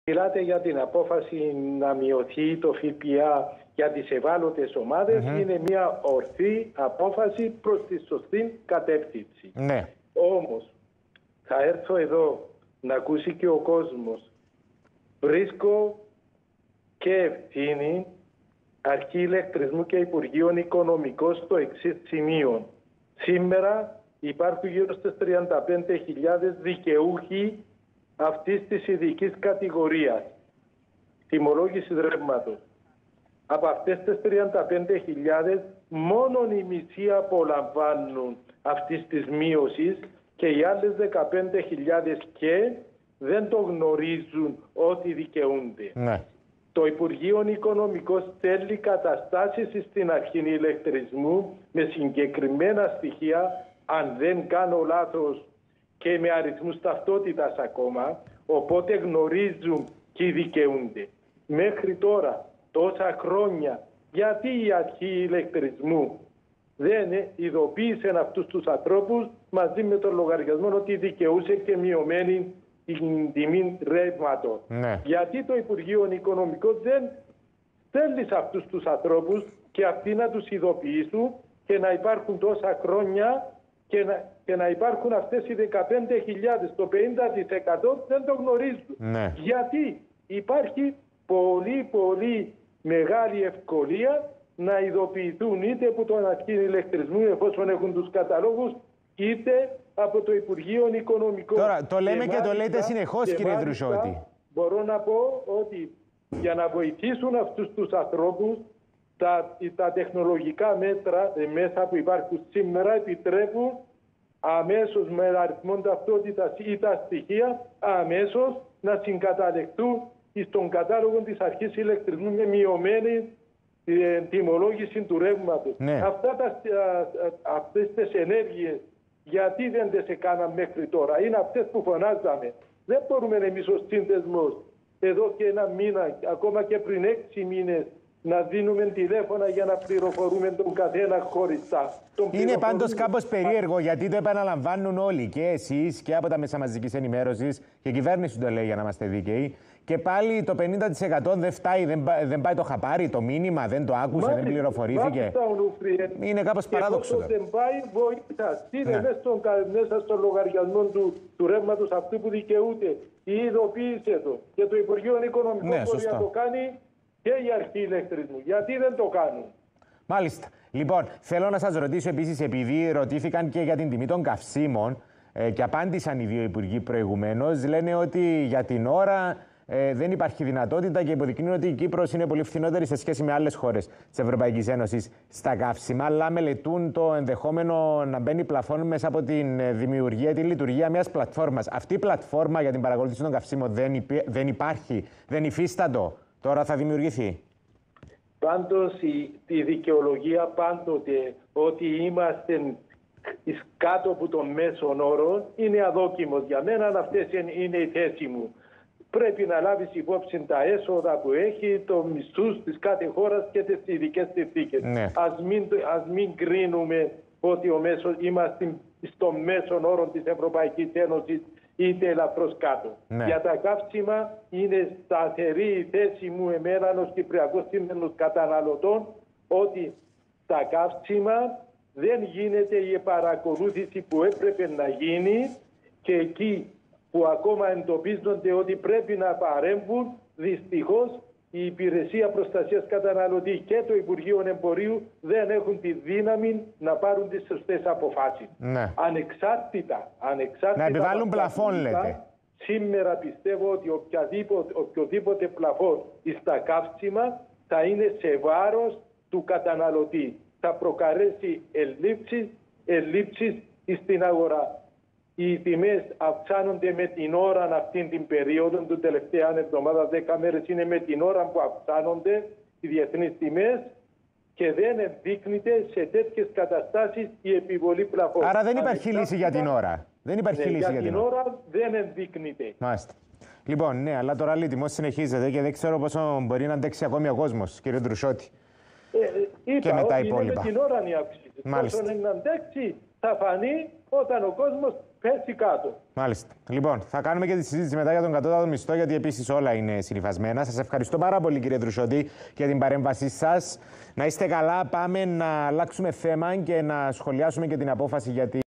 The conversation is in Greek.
Μιλάτε για την απόφαση να μειωθεί το ΦΠΑ για τις ευάλωτες ομάδες. Είναι μια ορθή απόφαση προς τη σωστή κατεύθυνση. Ναι. Όμως, θα έρθω εδώ να ακούσει και ο κόσμος. Βρίσκω και ευθύνη Αρχή Ηλεκτρισμού και Υπουργείων Οικονομικών στο εξής σημείο. Σήμερα υπάρχουν γύρω στις 35.000 δικαιούχοι αυτής της ειδικής κατηγορίας τιμολόγησης ρεύματος. Από αυτές τις 35.000 μόνον οι μισοί απολαμβάνουν αυτής της μείωσης και οι άλλες 15.000 και δεν το γνωρίζουν ότι δικαιούνται. Ναι. Το Υπουργείο Οικονομικών στέλνει καταστάσεις στην Αρχή Ηλεκτρισμού με συγκεκριμένα στοιχεία, αν δεν κάνω λάθος, και με αριθμούς ταυτότητας ακόμα, οπότε γνωρίζουν ποιοι δικαιούνται. Μέχρι τώρα, τόσα χρόνια, γιατί η Αρχή Ηλεκτρισμού δεν ειδοποίησε αυτούς τους ανθρώπους μαζί με τον λογαριασμό ότι δικαιούσε και μειωμένη την τιμή ρεύματος. Ναι. Γιατί το Υπουργείο Οικονομικών δεν στέλνει σε αυτούς τους ανθρώπους και αυτοί να τους ειδοποιήσουν και να υπάρχουν τόσα χρόνια και να υπάρχουν αυτές οι 15.000, το 50% δεν το γνωρίζουν. Ναι. Γιατί υπάρχει πολύ μεγάλη ευκολία να ειδοποιηθούν είτε από τον Αρχή Ηλεκτρισμού εφόσον έχουν τους καταλόγους, είτε από το Υπουργείο Οικονομικών. Τώρα το λέμε και το λέτε συνεχώς, κύριε Δρουσότη. Μπορώ να πω ότι για να βοηθήσουν αυτούς τους ανθρώπους τα τεχνολογικά μέσα που υπάρχουν σήμερα επιτρέπουν αμέσως με αριθμό ταυτότητας ή τα στοιχεία αμέσως να συγκαταλεχθούν στον κατάλογο της Αρχής Ηλεκτρισμού με μειωμένη τιμολόγηση του ρεύματος. Ναι. Αυτές τις ενέργειες γιατί δεν τις έκαναν μέχρι τώρα? Είναι αυτές που φωνάζαμε. Δεν μπορούμε εμείς ως σύνδεσμος εδώ και ένα μήνα, ακόμα και πριν 6 μήνες, να δίνουμε τηλέφωνα για να πληροφορούμε τον καθένα χωριστά. Είναι πάντως κάπως περίεργο, γιατί το επαναλαμβάνουν όλοι, και εσείς και από τα μέσα μαζικής ενημέρωσης, και η κυβέρνηση το λέει για να είμαστε δίκαιοι. Και πάλι το 50% δεν φτάει, δεν πάει το χαπάρι, το μήνυμα, δεν το άκουσε, δεν πληροφορήθηκε. Είναι κάπως παράδοξο. Και δεν πάει, βοήθεια. Στείλε μέσα στον λογαριασμό του ρεύματος αυτού που δικαιούται. Ή ειδοποίησε το. Και το Υπουργείο Οικονομικών μπορεί να το κάνει και η Αρχή Ηλεκτρισμού. Γιατί δεν το κάνουν? Μάλιστα. Λοιπόν, θέλω να σας ρωτήσω επίσης, επειδή ρωτήθηκαν και για την τιμή των καυσίμων και απάντησαν οι δύο υπουργοί προηγουμένως, λένε ότι για την ώρα δεν υπάρχει δυνατότητα και υποδεικνύουν ότι η Κύπρος είναι πολύ φθηνότερη σε σχέση με άλλες χώρες της Ευρωπαϊκής Ένωσης στα καύσιμα, αλλά μελετούν το ενδεχόμενο να μπαίνει πλαφόν μέσα από την δημιουργία, τη λειτουργία μιας πλατφόρμας. Αυτή η πλατφόρμα για την παρακολούθηση των καυσίμων δεν υπάρχει, δεν υφίστατο. Τώρα θα δημιουργηθεί. Πάντως η δικαιολογία πάντοτε ότι είμαστε κάτω από τον μέσον όρο είναι αδόκιμος. Για μένα αυτές είναι η θέση μου. Πρέπει να λάβεις υπόψη τα έσοδα που έχει, το μισθούς της κάθε χώρας και τις ειδικές συνθήκες. Ναι. Ας μην κρίνουμε ότι είμαστε στο μέσον όρο της Ευρωπαϊκής Ένωσης είτε ελαφρώς κάτω. Ναι. Για τα καύσιμα είναι σταθερή η θέση μου εμένα ως Κυπριακός Σύνδεσμος Καταναλωτών ότι τα καύσιμα δεν γίνεται η παρακολούθηση που έπρεπε να γίνει και εκεί που ακόμα εντοπίζονται ότι πρέπει να παρέμβουν, δυστυχώς η Υπηρεσία Προστασίας Καταναλωτή και το Υπουργείο Εμπορίου δεν έχουν τη δύναμη να πάρουν τις σωστές αποφάσεις. Ναι. Ανεξάρτητα να επιβάλλουν πλαφόν, λέτε. Σήμερα πιστεύω ότι οποιοδήποτε πλαφόν στα καύσιμα θα είναι σε βάρος του καταναλωτή. Θα προκαλέσει ελλείψεις στην αγορά. Οι τιμές αυξάνονται με την ώρα αυτήν την περίοδο, του τελευταία εβδομάδα, 10 μέρες είναι με την ώρα που αυξάνονται οι διεθνείς τιμές και δεν ενδείκνυται σε τέτοιες καταστάσεις η επιβολή πλαφών. Άρα δεν υπάρχει λύση για την ώρα. Δεν υπάρχει λύση για την ώρα. Δεν ενδείκνυται. Μάλιστα. Λοιπόν, ναι, αλλά το ράλι τιμός συνεχίζεται και δεν ξέρω πόσο μπορεί να αντέξει ακόμη ο κόσμος, κύριε Δρουσότη. Και με τα υπόλοιπα. Είναι με την ώρα η αύξηση. Πόσο να αντέξει θα φανεί όταν ο κόσμος πέσει κάτω. Μάλιστα. Λοιπόν, θα κάνουμε και τη συζήτηση μετά για τον κατώτατο μισθό, γιατί επίσης όλα είναι συνυφασμένα. Σας ευχαριστώ πάρα πολύ, κύριε Δρουσιώτη, για την παρέμβασή σας. Να είστε καλά. Πάμε να αλλάξουμε θέμα και να σχολιάσουμε και την απόφαση για